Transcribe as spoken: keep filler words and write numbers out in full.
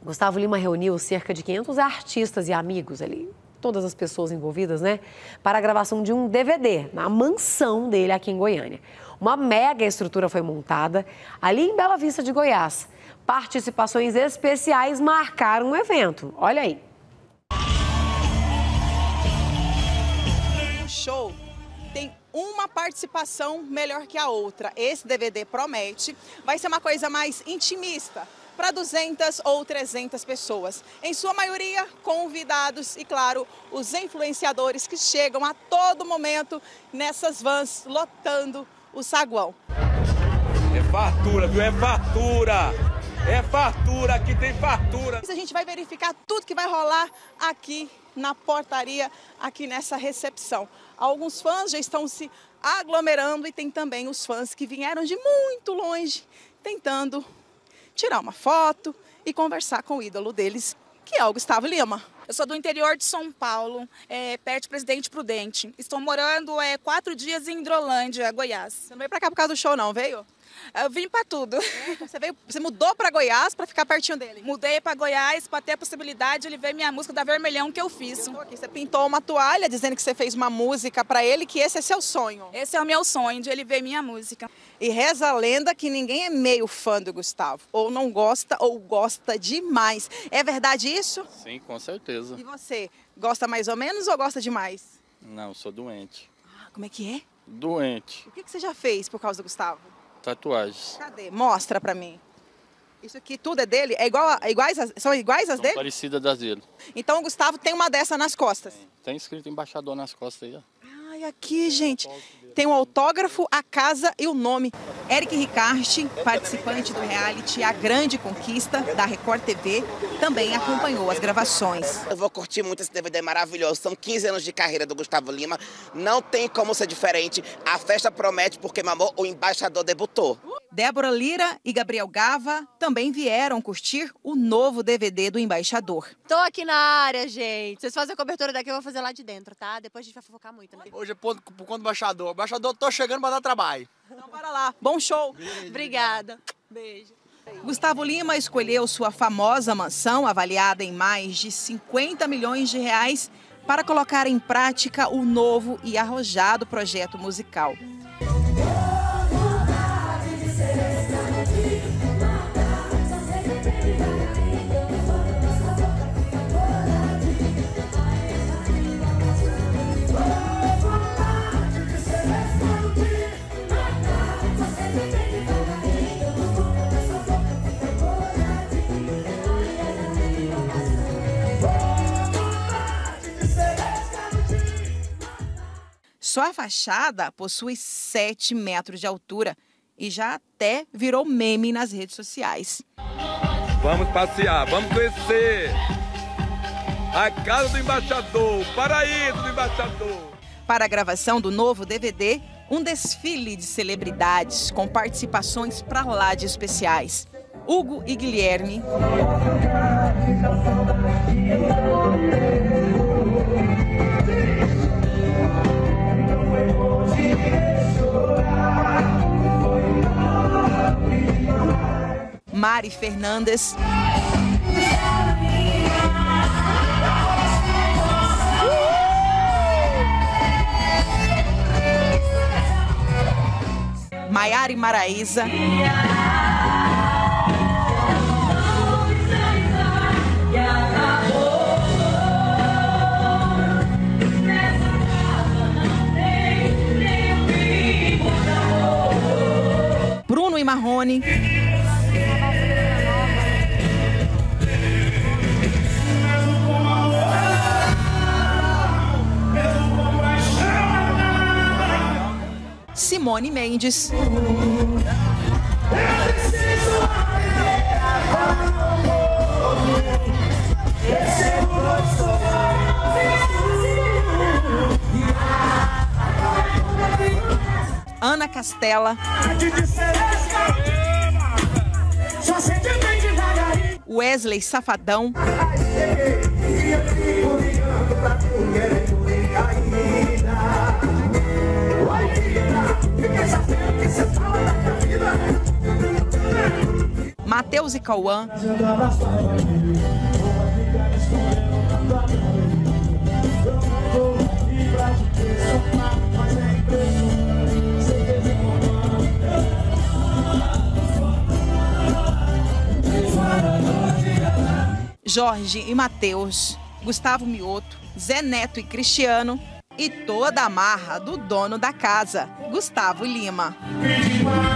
Gustavo Lima reuniu cerca de quinhentos artistas e amigos ali, todas as pessoas envolvidas, né, para a gravação de um D V D na mansão dele aqui em Goiânia. Uma mega estrutura foi montada ali em Bela Vista de Goiás. Participações especiais marcaram o evento. Olha aí. O show tem uma participação melhor que a outra. Esse D V D promete, vai ser uma coisa mais intimista, para duzentas ou trezentas pessoas. Em sua maioria, convidados e, claro, os influenciadores que chegam a todo momento nessas vans lotando o saguão. É fartura, viu? É fartura! É fartura, aqui tem fartura! A gente vai verificar tudo que vai rolar aqui na portaria, aqui nessa recepção. Alguns fãs já estão se aglomerando e tem também os fãs que vieram de muito longe tentando tirar uma foto e conversar com o ídolo deles, que é o Gustavo Lima. Eu sou do interior de São Paulo, é, perto de Presidente Prudente. Estou morando é, quatro dias em Hidrolândia, Goiás. Você não veio pra cá por causa do show, não, veio? Eu vim para tudo. É, você, veio, você mudou para Goiás para ficar pertinho dele? Mudei para Goiás para ter a possibilidade de ele ver minha música da Vermelhão que eu fiz. Eu tô aqui. Você pintou uma toalha dizendo que você fez uma música para ele, que esse é seu sonho. Esse é o meu sonho, de ele ver minha música. E reza a lenda que ninguém é meio fã do Gustavo. Ou não gosta ou gosta demais. É verdade isso? Sim, com certeza. E você, gosta mais ou menos ou gosta demais? Não, sou doente. Ah, como é que é? Doente. O que você já fez por causa do Gustavo? Tatuagens. Cadê? Mostra pra mim. Isso aqui tudo é dele? É igual a, iguais a, são iguais as São dele? parecidas das dele. Então o Gustavo tem uma dessa nas costas? Tem, tem escrito embaixador nas costas aí, ó. Ai, aqui, gente, tem o autógrafo, a casa e o nome. Eric Ricarte, participante do reality A Grande Conquista, da Record T V, também acompanhou as gravações. Eu vou curtir muito esse D V D maravilhoso. São quinze anos de carreira do Gustavo Lima. Não tem como ser diferente. A festa promete porque, meu amor, o embaixador debutou. Débora Lira e Gabriel Gava também vieram curtir o novo D V D do Embaixador. Tô aqui na área, gente. Vocês fazem a cobertura daqui, eu vou fazer lá de dentro, tá? Depois a gente vai fofocar muito, né? Hoje é por, por conta do embaixador. Embaixador, tô chegando para dar trabalho. Então, bora lá. Bom show. Beijo. Obrigada. Beijo. Gustavo Lima escolheu sua famosa mansão, avaliada em mais de cinquenta milhões de reais, para colocar em prática o novo e arrojado projeto musical. Só a fachada possui sete metros de altura e já até virou meme nas redes sociais. Vamos passear, vamos conhecer a casa do embaixador, o paraíso do embaixador. Para a gravação do novo D V D, um desfile de celebridades com participações pra lá de especiais. Hugo e Guilherme, Mari Fernandes, Maiara e Maraísa, Bruno e Marrone, Simone Mendes, Ana Castela, Wesley Safadão, Matheus e Cauã. Jorge e Matheus, Gustavo Mioto, Zé Neto e Cristiano e toda a marra do dono da casa, Gustavo Lima.